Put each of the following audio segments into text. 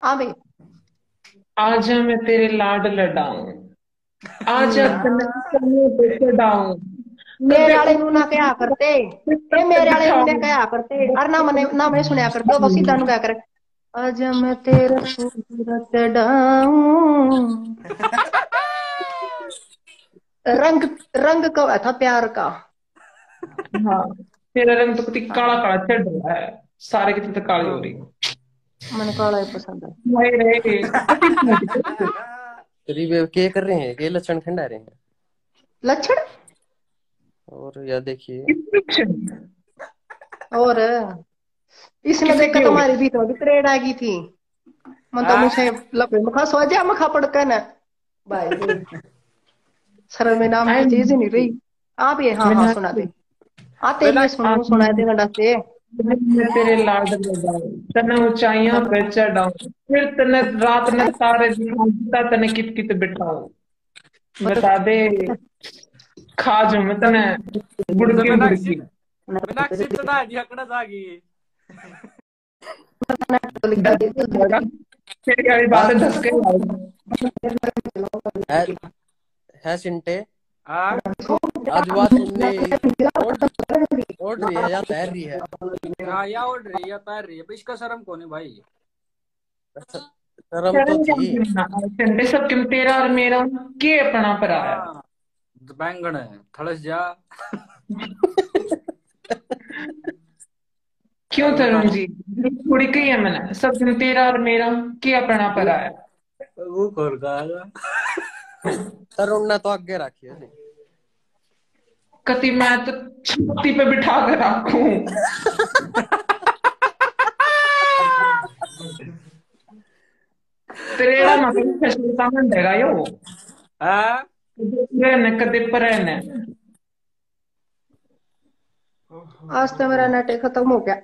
हाँ भाई। आजा मैं तेरे लाड लडाऊं, आजा तने ना, कन्ने पे चढ़ाऊं, मेरे कदे वाले नू ऊपर ना क्या करते। सर ए पे मेरे वाले नू ना बिठाऊं। क्या करते अरे ना मैंने सुनया करते हो बस सीधा नु क्या करे। आज मैं तेरे सूरत डाऊं। रंग रंग का था प्यार का। हाँ, तेरा रंग तो कितनी काला हाँ, काला चढ़ रहा है, सारे कितने तो काली हो रही। मैंने काला ही पसंद है। भाई रे, कति सूट। करीब के कर रहे हैं, के लक्षण खंडा रहे हैं। लक्षण। और या देखिए। डिस्क्रिप्शन। और इसने किसी देखा की होगी। तुम्हारी भी तो ट्रेड आ गई थी। मन तो मुझे लपे मखा सो जा मखा पड़कर न। भाई रे, शर्म में नाम आई की चीज ही नहीं रही। आप ये हाँ हाँ सुना मीनाक्षी, दे। हाँ तेरी ये सुनू सुना दे गंडा से। मैं तेरे लाड लगाऊं, तने ऊंचाइयां पे चढ़ाऊं, फिर तने रात ने तारे दिखाऊं, तने कित कित बिठाऊं। बता दे, खा जो मत ने तो बुड़की मीनाक्षी, बुड़की। मीनाक्षी तो ना ढकना जागी। डर लगा, तेरी वाली हाँ बातें धस के आएगी। है, है चिंटे। हाँ आज बात सुनने ओढ़ ओढ़ रही है या तैर रही है। हाँ, या उड़ रही है या तैर रही है, पर इसका शर्म कौन है भाई। शर्म तो शर्म क्या थी। करना, चंडे सब क्यों तेरा और मेरा के अपना पराया। हाँ, बैंगन है थड़स जा। क्यों और तरुण बताओ। जी, थोड़ी कही है मैंने, सब क्यों तेरा और मेरा के अपना पराया। वो खोल का तरुण ने तो आगे रखी है। कति मैं तो छाती पे बिठा कर रखूं। त्रेड़ा मतलब फैशन का मंडेगा यो। हाँ। रहने कदे पर रहने। आज तो मेरा नेट खत्म हो गया।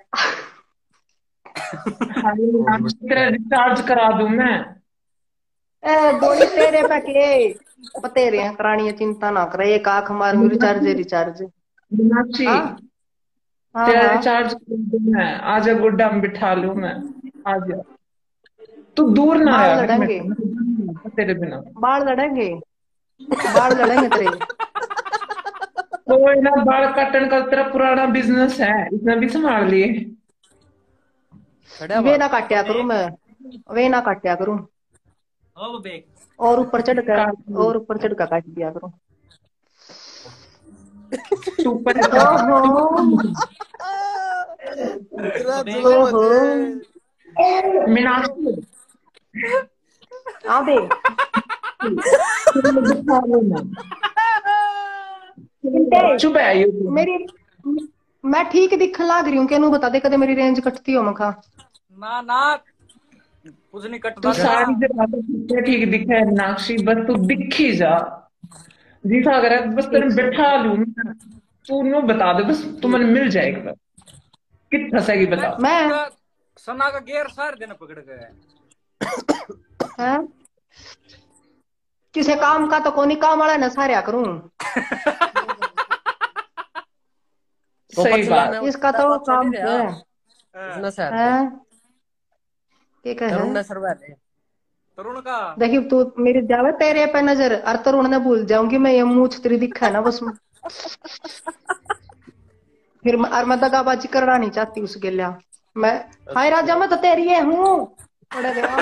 हाँ, तेरा रिचार्ज करा दूं मैं। ए बोली तेरे पे के तेरे हैं करानी है चिंता ना करे एक आंख मार मेरी रिचार्ज रिचार्ज। मीनाक्षी, हाँ हाँ तेरा हाँ। रिचार्ज कर दूं मैं। आजा गुड्डा में बिठा लूं मैं। आजा, तू दूर ना बाल रहा कर मेरे लड़ेंगे। से, मैं नहीं रहता तेरे बिना। बाल लड़ेंगे। बाल लड़ेंगे तेरे। कोई ना, बाल काटने का तेरा पुराना बिजनेस है, इसने भी संभाल लिए। खड़ा वे बाल। ना काटया करूं मैं। वे ना काटया करूं। ओ बेग। और ऊपर चढ़ कर। काट लिए। और ऊपर चढ़ कर काट दिया करूं। तू परेशान ओहो। तेरा ओ बेग। जुल्म ओहो। दे। मीनाक्षी, हाँ बे। फिर मैं दिखा लूं मैं। चिंटे। चुप है यू तू। मेरी मैं ठीक दिखन लाग रही हूँ क्या बता दे कदे मेरी रेंज कटती हो मखा। ना ना, कुछ नहीं तू कटता तेरा। सारी जगह तो ठीक ठीक दिखा है मीनाक्षी, बस तू दिखी जा। दिखा कर बस तेरे ठीक से बैठा लूं मैं। तू नो बता दे बस, तू ठीक। मैंने मिल जाएगा। कित फंसेगी बता। मीनाक्षी मैं का सना का गेयर सार देना पकड़ गए। है किसे काम का तो कोनी काम वाला न सारे करूं। ऊपर सही चलाने बात। इसका वाला तो बात चढ़ काम रहा। है। उसने शहर है दे। के कहे। तरुण ने सरवा ले। तरुण का। देखिए तू मेरी जावे तेरे पे नजर और तरुण ने भूल जाऊंगी मैं ये मूछ तेरी दिखा है ना बस। फिर और मैं दगाबाजी करना नहीं चाहती उसके लिए। मैं हाय राजा अच्छा। मैं तो तेरी है हूँ। पड़ गया।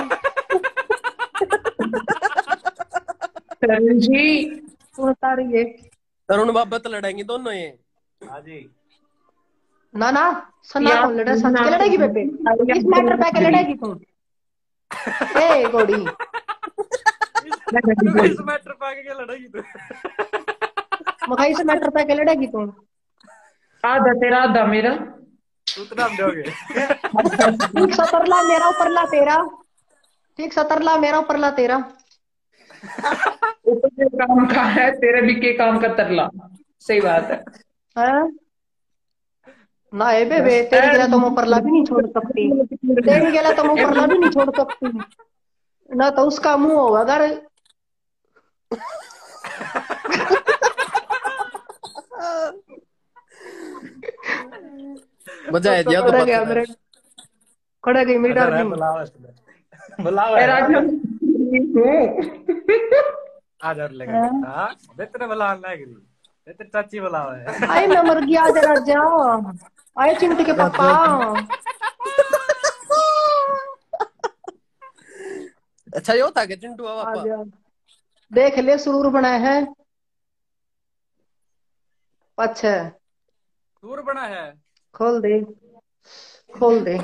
तरुण जी, तू तारी है। तरुण बाबत लड़ेंगे दोनों ये। हाँ जी। ना ना सन्ना या कौन लड़ा सच के मीनाक्षी, लड़ेगी बेबे। या इस मैटर पे के गली। लड़ेगी तू। ए गोड़ी। इस, मैं गली इस बोली। मैटर पे आके क्या लड़ेगी तू। मखाई से मैटर पे के लड़ेगी तू। आधा तेरा आधा मेरा। उतना हम दोगे। ठीक सतरला मेरा ऊपरला तेरा। ठीक सतरला मेरा ऊपरला तेरा। ऊपर से काम का है, तेरे भी के काम का तरला। सही बात है। है ना ए बेबे बस तेरी गिला तो मैं ऊपरला भी नहीं छोड़ सकती। तेरी गिला तो मैं ऊपरला भी नहीं छोड़ सकती। ना तो उसका मुंह होगा अगर। मजा आ दिया तो खड़ा बच गया रहा है। मेरे। खड़ा गई मेरी अच्छा रह डार्लिंग। बुलाओ इसमें। बुलाओ ए है राजा हूँ। आज और लगे हाँ बेतरे बुलाओ लग रही बेतरे चाची बुलाओ है आए मैं मर गया आज राजा। आए चिंटू के पापा। अच्छा ये होता है चिंटू आ पापा जा देख ले सुरूर बनाए हैं। अच्छा टूर बना है। खोल दे खोल दे।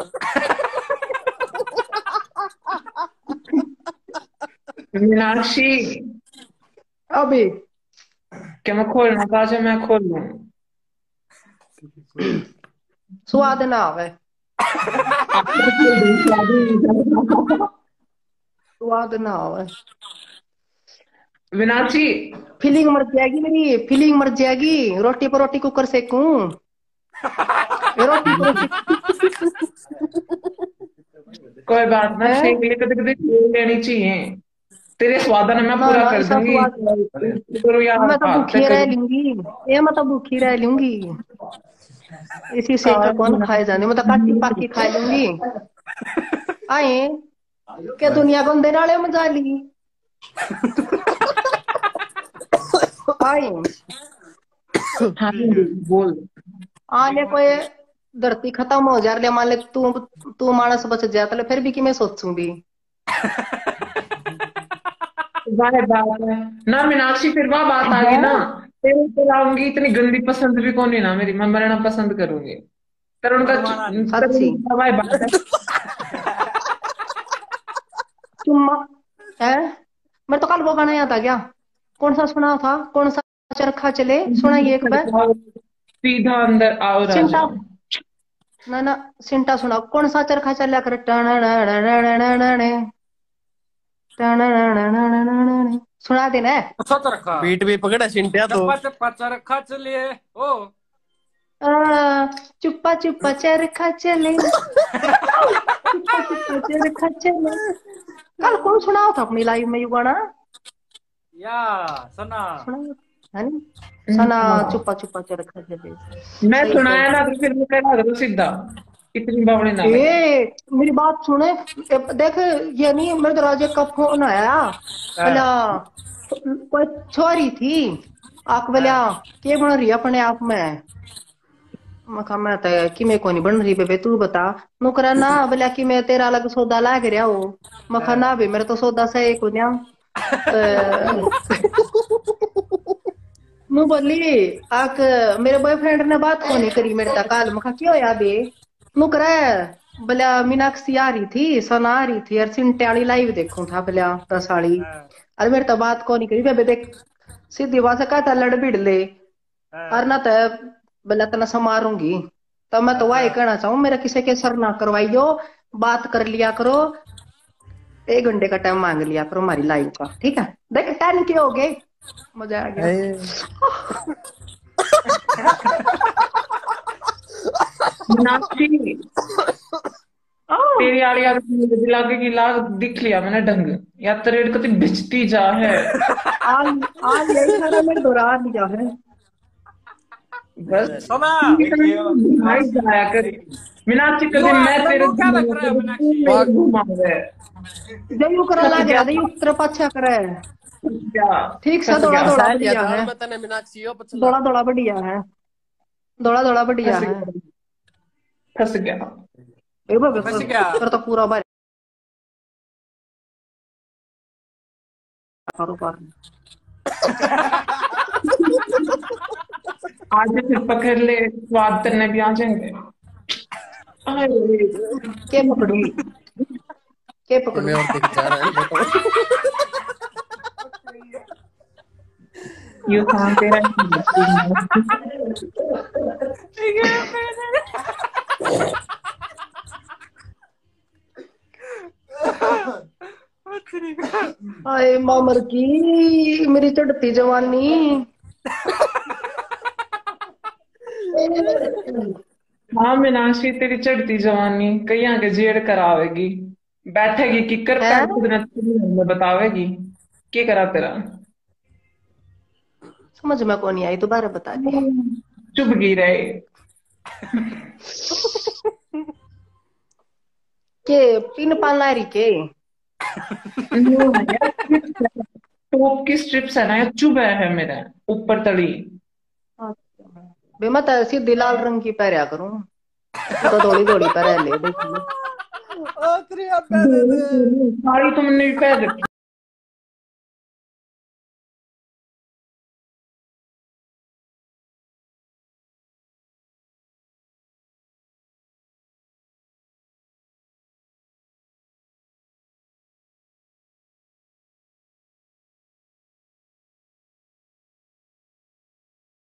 मीनाक्षी अभी क्या मैं खोलना था? जो मैं खोल लूँ। स्वाद ना आवे। आपको तो खोल दूँ, स्वाद ही नहीं था। स्वाद ना आवे। मीनाक्षी फीलिंग मर जाएगी मेरी फीलिंग मर जाएगी। रोटी पर रोटी कुकर सेकूं। ये रोटी पर रोटी कोई बात ना, है। शेख लिए कभी कभी लेनी चाहिए। तेरे स्वादन मैं ना पूरा ना कर ऐसा दूंगी। स्वाद करो यार, मैं तो बात भूखी रह करो। लूंगी। ये मैं तो भूखी रह लूंगी। इसी से का कौन खाए जाने मैं तो काटी पाकी खा लूंगी। आए क्या दुनिया को अंधेरे वाले मजा ली। आए हाँ बोल। आने कोई धरती खत्म हो जा रही मान ले तू तू मानस बच जाए तो फिर भी कि मैं सोचूं भी। वाह बात है ना मीनाक्षी, फिर वह बात आ गई है ना। तेरे को लाऊंगी, इतनी गंदी पसंद भी कौन नहीं ना मेरी, मैं मरना पसंद करूंगी। तरुण का मनमाना नहीं। सच्ची वाह बात है। तुम है। मैं तो कल वो गाना याद आ गया। कौन सा सुना था कौन सा चरखा चले सुनाइए एक बार। सीधा अंदर आओ राजा। सिंटा ना ना सिंटा सुना कौन सा चरखा चला कर सुना देना है। अच्छा चरखा बीट भी पकड़ा चिंटिया तो चप्पा चप्पा चरखा चलिए ओ। चुप्पा चुप्पा चरखा चले चुप्पा चुप्पा चरखा चले। कल कौन सुनाओ था अपनी लाइव में ये गाना। या सना सुना है नी सना चुप्पा चुप्पा चरखा चले। मैं सही सही। सुनाया ना तो फिर मैं लगा दो सीधा। इतनी बावड़ी ना लगे। ए मेरी बात सुने। देख ये नहीं मेरे दरवाजे का फोन आया। भला कोई छोरी थी आख भला के बन रही अपने आप में। मखा मैं तो कि मैं को नहीं बन रही बेबे तू बता। नुकरा ना भला कि मैं तेरा अलग सौदा लाग रहा हूँ। मखा ना भी मेरा तो सौदा सही को दिया। नु बोली आक मेरे बॉयफ्रेंड ने बात को नहीं करी मेरे तक काल मखा क्यों याद है। नु करे भला मीनाक्षी आ रही थी सना आ रही थी और सिंटे वाली लाइव देखूं था भला 10 वाली। अरे मेरे तो बात को नहीं करी बेबे देख सीधी बात है कहता लड़ भिड़ ले। और ना तो भला तना समारूंगी। तो मैं तो वही कहना चाहूँ मेरा किसी के सर ना करवाइयो। बात कर लिया करो 1 घंटे का टाइम मांग लिया करो हमारी लाइव का ठीक है। देख 10 के हो गए मजा आ गया। मीनाक्षी तेरी आड़ी आदत मुझे दिला के कि लाग दिख लिया मैंने ढंग। या तेरे कति बिचती जा है। आज आज यही सारा मेरे दोहरा लिया है। बस सना भाई जाया कर। मीनाक्षी कभी मैं तेरे क्या लग रहा है कभी तू मीनाक्षी। मेरे घुमावे। जयू करा फंस लग गया रहा था उत्तर पाछा करे। फंस गया ठीक सा फंस दौड़ा गया दौड़ा सहेलिया बढ़िया जान है। में तने मीनाक्षी हो पछला दौड़ा दौड़ा बढ़िया है। दौड़ा दौड़ा बढ़िया फंस है। गया फंस गया। ए बाबा फंस गया। तेरा तो पूरा बार कारोबार। आज फिर पकड़ ले, स्वाद करने भी आ जाएंगे। अरे, के पकड़ूंगी के मैं पकड़ूंगी। और देख जा रहा है देखो ये कहाँ तेरा हाय मामर की मेरी चढ़ती जवानी। हाँ मीनाक्षी तेरी चढ़ती जवानी कहीं आगे जेड़ करावेगी। बैठेगी किकर है पैर खुद न बतावेगी। क्या करा तेरा। समझ में कौन नहीं आई दोबारा बता दे। चुप गई रहे। के पिन पालना रही के नो है यार, टॉप की स्ट्रिप्स है ना, चुभ है मेरा ऊपर तली। बे मैं तो सीधी लाल रंग की पहरिया करूं, तू तो थोड़ी थोड़ी पहरे ले देखी। ओ तेरी अब दे दे। साड़ी तुमने भी पहन रखी